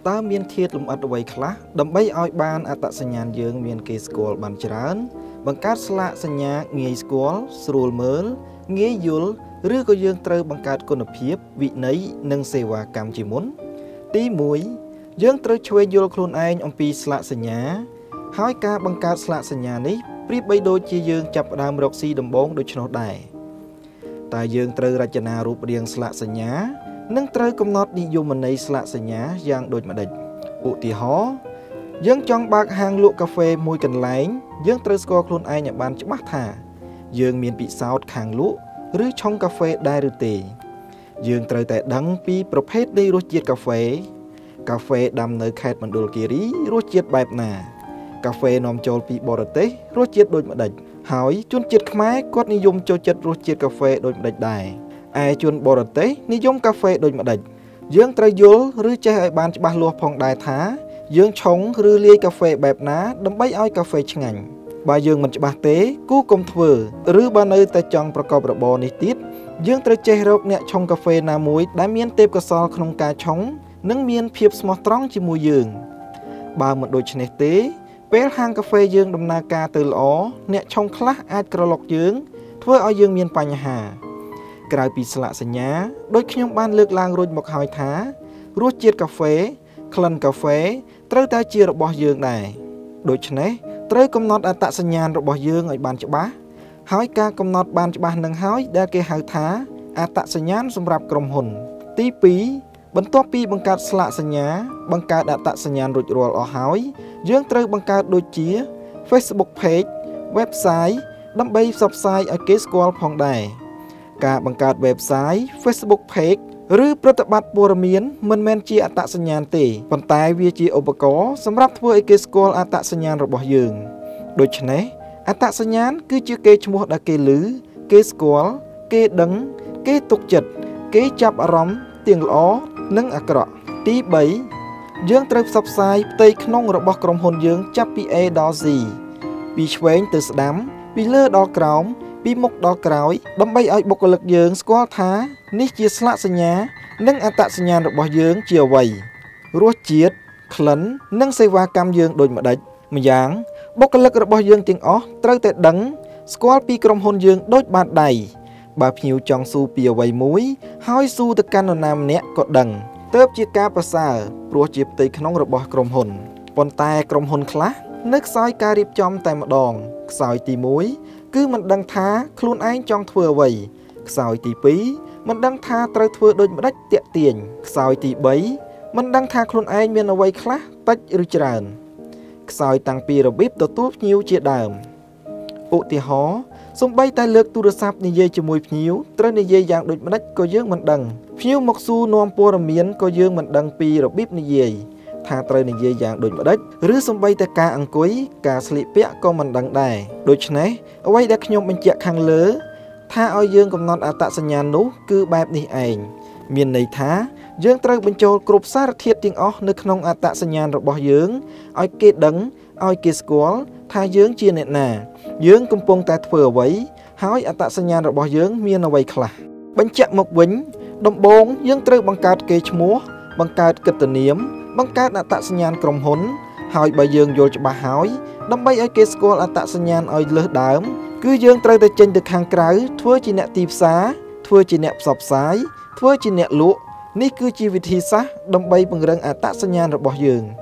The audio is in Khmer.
តើមានធាតុលម្អិតអ្វីខ្លះដើម្បីឲ្យបានអត្តសញ្ញាណយើងមានគេស្គាល់បានច្រើនបង្កើតស្លាកសញ្ញាងាយស្គាល់ស្រួលមើលងាយយល់ឬក៏យើងត្រូវបង្កើតគុណភាពវិន័យនិងសេវាកម្មជាមុនទី1យើងត្រូវឆ្វេងយល់ខ្លួនឯងអំពីស្លាកសញ្ញាហើយការបង្កើតស្លាកសញ្ញានេះប្រៀបបីដូចជាយើងចាប់ផ្ដើមរកស៊ីដំបូងដូច្នោះដែរតែយើងត្រូវរចនារូបរាងស្លាកសញ្ញានិងត្រូវកំណត់និយមន័យស្លាកសញ្ញាយ៉ាងដូចម្ដេចឧទាហរណ៍យើងចង់បើកហាងលក់កាហ្វេមួយកន្លែងយើងត្រូវស្គាល់ខ្លួនឯងឲ្យបានច្បាស់ថាយើងមានពិសោធន៍ខាងលក់ឬឆុងកាហ្វេដែរឬទេយើងត្រូវតែដឹងពីប្រភេទនៃរសជាតិកាហ្វេដាំនៅខេត្តមណ្ឌលគិរីរសជាតិបែបណាកាហ្វេនាំចូលពីបរទេសរសជាតិដូចម្ដេចហើយជនជាតិខ្មែរគាត់និយមចូលចិត្តរសជាតិកាហ្វេដូចម្ដេចដែរឯជនបរទេសនិយមកាហ្វេដូចម្ដេចយើងត្រូវយល់ឬចេះឲ្យបានច្បាស់លាស់ផងដែរថាយើងឆុងឬលាយកាហ្វេបែបណាដើម្បីឲ្យកាហ្វេឆ្ងាញ់បើយើងមិនច្បាស់ទេគូកុំធ្វើឬបើនៅតែចង់ប្រកបរបរនេះទៀតយើងត្រូវចេះរកអ្នកឆុងកាហ្វេណាមួយដែលមានទេពកោសល្យក្នុងការឆុងនិងមានភាពស្មោះត្រង់ជាមួយយើងបើមិនដូច្នេះទេពេលហាងកាហ្វេយើងដំណើរការទៅល្អអ្នកឆុងខ្លះអាចក្រឡុកយើងធ្វើឲ្យយើងមានបញ្ហាក្រៅពីស្លាកសញ្ញាដូចខ្ញុំបានលើកឡើងរួចមកហើយថារសជាតិកាហ្វេក្លិនកាហ្វេត្រូវតែជារបស់យើងដែរដូច្នេះត្រូវកំណត់អត្តសញ្ញាណរបស់យើងឲ្យបានច្បាស់ហើយការកំណត់បានច្បាស់នឹងហើយដែលគេហៅថាអត្តសញ្ញាណសម្រាប់ក្រុមហ៊ុនទី2បន្ទាប់ពីបង្កើតស្លាកសញ្ញាបង្កើតអត្តសញ្ញាណរួចរាល់អស់ហើយយើងត្រូវបង្កើតដូចជា Facebook Page Website ដើម្បីផ្សព្វផ្សាយឲ្យគេស្គាល់ផងដែរការបង្កើត Website Facebook Page ឬប្រតិបត្តិព័ត៌មានមិនមែនជាអត្តសញ្ញាណទេប៉ុន្តែវាជាឧបករណ៍សម្រាប់ធ្វើឲ្យគេស្គាល់អត្តសញ្ញាណរបស់យើងដូច្នេះអត្តសញ្ញាណគឺជាកេរ្តិ៍ឈ្មោះដែលគេឮគេស្គាល់គេដឹងគេទុកចិត្តគេចាប់អារម្មណ៍ទាំងល្អនិងអាក្រក់ទី3យើងត្រូវផ្សព្វផ្សាយផ្ទៃក្នុងរបស់ក្រុមហ៊ុនយើងចាប់ពី A ដល់ Z ពីឆ្វេងទៅស្ដាំពីលើដល់ក្រោមពីមុខដល់ក្រោយដើម្បីឲ្យបុគ្គលិកយើងស្គាល់ថានេះជាស្លាកសញ្ញានិងអត្តសញ្ញាណរបស់យើងជាអ្វីរសជាតិក្លិននិងសេវាកម្មយើងដូចម្ដេចម្យ៉ាងបុគ្គលិករបស់យើងទាំងអស់ត្រូវតែដឹងស្គាល់ពីក្រុមហ៊ុនយើងដូចបាតដៃបើភ្ញៀវចង់ស៊ូពីអ្វីមួយហើយស៊ូទៅកាន់នរណាម្នាក់ក៏ដឹងទើបជាការប្រសើរព្រោះជាផ្ទៃក្នុងរបស់ក្រុមហ៊ុនប៉ុន្តែក្រុមហ៊ុនខ្លះនៅខ្សោយការរៀបចំតែម្ដងខ្សោយទី1គឺមិនដឹងថាខ្លួនឯងចង់ធ្វើអ្វីខ្សោយទី2មិនដឹងថាត្រូវធ្វើដូចម្ដេចតាក់ទាញខ្សោយទី3មិនដឹងថាខ្លួនឯងមានអ្វីខ្លះតិចឬច្រើនខ្សោយតាំងពីរបៀបទទួលភ្ញៀវជាដើមឧទាហរណ៍សូម្បីតែលើកទូរស័ព្ទនិយាយជាមួយភ្ញៀវត្រូវនិយាយយ៉ាងដូចម្ដេចក៏យើងមិនដឹងភ្ញៀវមកសួរនាំព័ត៌មានក៏យើងមិនដឹងពីរបៀបនិយាយថាត្រូវនិយាយយ៉ាងដូចម្ដេចឬសូម្បីតែការអង្គុយការស្លៀកពាក់ក៏មិនដឹងដែរដូច្នេះអ្វីដែលខ្ញុំបញ្ជាក់ខាងលើថាឲ្យយើងកំណត់អត្តសញ្ញាណនោះគឺបែបនេះឯងមានន័យថាយើងត្រូវបញ្ចូលគ្រប់សារធាតុទាំងអស់នៅក្នុងអត្តសញ្ញាណរបស់យើងឲ្យគេដឹងឲ្យគេស្គាល់ថាយើងជាអ្នកណាយើងកំពុងតែធ្វើអ្វីហើយអត្តសញ្ញាណរបស់យើងមានអ្វីខ្លះបញ្ជាក់មកវិញដំបូងយើងត្រូវបង្កើតកេរ្តិ៍ឈ្មោះបង្កើតកិត្តិនាមបង្កើតអត្តសញ្ញាណក្រុមហ៊ុនហើយបើយើងយល់ច្បាស់ហើយដើម្បីឲ្យគេស្គាល់អត្តសញ្ញាណឲ្យលើសដើមគឺយើងត្រូវតែចេញទៅខាងក្រៅធ្វើជាអ្នកទីផ្សារធ្វើជាអ្នកផ្សព្វផ្សាយធ្វើជាអ្នកលក់នេះគឺជាវិធីសាស្ត្រដើម្បីពង្រឹងអត្តសញ្ញាណរបស់យើង